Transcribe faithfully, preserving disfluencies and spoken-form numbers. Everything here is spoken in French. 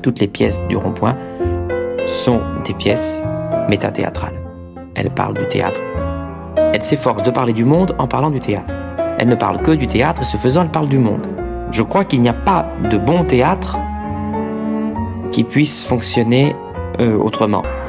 toutes les pièces du Rond-Point sont des pièces métathéâtrales. Elle parle du théâtre. Elle s'efforce de parler du monde en parlant du théâtre. Elle ne parle que du théâtre et ce faisant, elle parle du monde. Je crois qu'il n'y a pas de bon théâtre qui puisse fonctionner euh, autrement.